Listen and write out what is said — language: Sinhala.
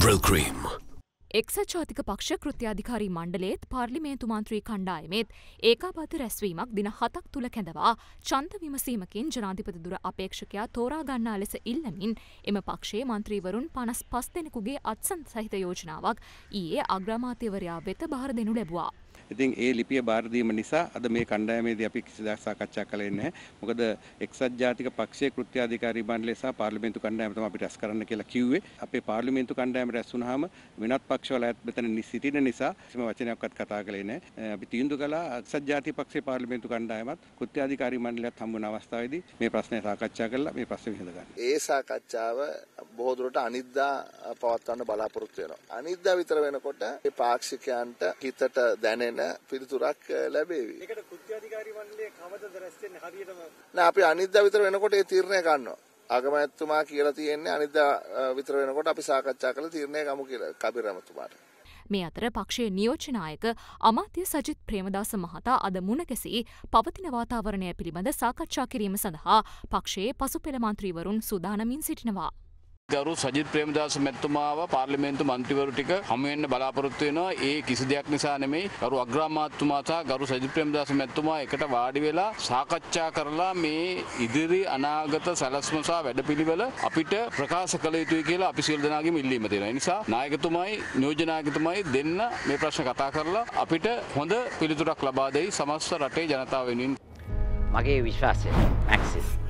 General Cream. එක්සත් ජාතික පක්ෂ කෘත්‍යාධිකාරී මණ්ඩලයේත් පාර්ලිමේන්තු මන්ත්‍රී කණ්ඩායමේත් ඒකාබද්ධ රැස්වීමක් දින 7ක් තුල කැඳවා ඡන්ද විමසීමකින් ජනාධිපති දුර අපේක්ෂකයා තෝරා ගන්නා ලෙස ඉල්ලමින් එම පක්ෂයේ මන්ත්‍රීවරුන් 55 දෙනෙකුගේ අත්සන් සහිත යෝජනාවක් ඊයේ අග්‍රාමාත්‍යවරයා වෙත බාර දෙනු ලැබුවා. ඉතින් ඒ ලිපිය බාර දීම නිසා අද මේ කණ්ඩායමේදී අපි කිසිදාක සාකච්ඡා කළේ නැහැ. මොකද එක්සත් ජාතික පක්ෂයේ කෘත්‍යාධිකාරී මණ්ඩලය සහ පාර්ලිමේන්තු කණ්ඩායම තමයි අපිට රැස් කරන්න කියලා කිව්වේ. අපේ පාර්ලිමේන්තු කණ්ඩායම රැස් වුණාම වෙනත් පක්ෂවල අයත් මෙතන සිටින නිසා කිසිම වචනයක්වත් කතා කළේ නැහැ. අපි තීන්දුව කළා එක්සත් ජාතික පක්ෂයේ පාර්ලිමේන්තු කණ්ඩායමත් කෘත්‍යාධිකාරී මණ්ඩලයත් හම්බ වන අවස්ථාවේදී මේ ප්‍රශ්නය සාකච්ඡා කළා. මේ ප්‍රශ්නේ විසඳ ගන්න. ඒ සාකච්ඡාව බොහෝ දුරට අනිද්දා පවත්වන්න බලාපොරොත්තු වෙනවා. අනිද්දා විතර වෙනකොට මේ පාක්ෂිකයන්ට හිතට දැනෙන පිළිතුරක් ලැබේවි. ඒකට කෘත්‍යාධිකාරී මණ්ඩලයේ කවදද රැස් වෙන්නේ හරියටම? නෑ අපි අනිද්දා විතර වෙනකොට ඒ තීරණය ගන්නවා. අගමැතිතුමා කියලා තියෙන්නේ අනිද්දා විතර වෙනකොට අපි සාකච්ඡා කරලා තීරණය ගමු කියලා කබිර ඇමතුමාට. මේ අතර පක්ෂයේ නියෝජ්‍ය නායක අමාත්‍ය සජිත් ප්‍රේමදාස මහතා අද මුණ ගැසී පවතින වාතාවරණය පිළිබඳ සාකච්ඡා කිරීම සඳහා පක්ෂයේ පසුපෙළ මන්ත්‍රීවරුන් සූදානමින් සිටිනවා. ගරු සජිත් ප්‍රේමදාස මැතිතුමාව පාර්ලිමේන්තු මන්ත්‍රීවරු ටික හමු වෙන්න බලාපොරොත්තු වෙනවා. ඒ කිසි දෙයක් නිසා නෙමෙයි. ගරු අග්‍රාමාත්‍යතුමා සහ ගරු සජිත් ප්‍රේමදාස මැතිතුමා එකට වාඩි වෙලා සාකච්ඡා කරලා මේ ඉදිරි අනාගත සැලැස්ම සහ වැඩපිළිවෙල අපිට ප්‍රකාශ කළ යුතුයි කියලා අපි සියලු දෙනාගේම ඉල්ලීම තියෙනවා. ඒ නිසා නායකතුමයි නියෝජ්‍ය නායකතුමයි දෙන්න මේ ප්‍රශ්න කතා කරලා අපිට හොඳ පිළිතුරක් ලබා දෙයි සමස්ත රටේ ජනතාව වෙනුවෙන්. මගේ විශ්වාසය මැක්සිස්